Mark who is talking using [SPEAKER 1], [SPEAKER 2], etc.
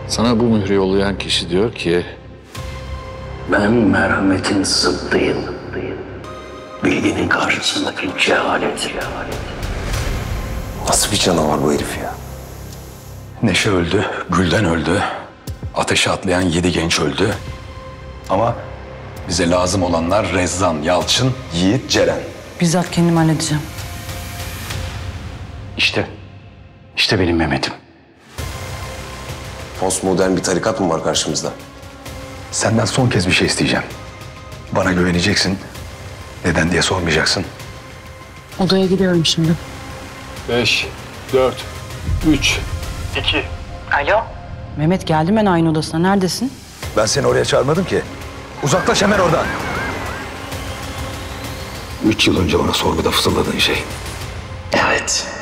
[SPEAKER 1] Sana bu mührü yollayan kişi diyor ki...
[SPEAKER 2] Ben merhametin zıddıyım. Bilginin karşısındaki cehalet.
[SPEAKER 3] Nasıl bir canavar bu herif ya?
[SPEAKER 4] Neşe öldü, Gülden öldü. Ateşe atlayan 7 genç öldü. Ama bize lazım olanlar Rezzan, Yalçın, Yiğit, Ceren.
[SPEAKER 5] Bizzat kendim halledeceğim.
[SPEAKER 2] İşte benim Mehmet'im.
[SPEAKER 3] Postmodern bir tarikat mı var karşımızda?
[SPEAKER 4] Senden son kez bir şey isteyeceğim. Bana güveneceksin. Neden diye sormayacaksın.
[SPEAKER 5] Odaya gidiyorum şimdi.
[SPEAKER 1] 5, 4, 3...
[SPEAKER 5] Alo? Mehmet, geldim ben aynı odasına. Neredesin?
[SPEAKER 4] Ben seni oraya çağırmadım ki. Uzaklaş hemen oradan. 3 yıl önce bana sorguda fısıldadığın şey.
[SPEAKER 2] Evet.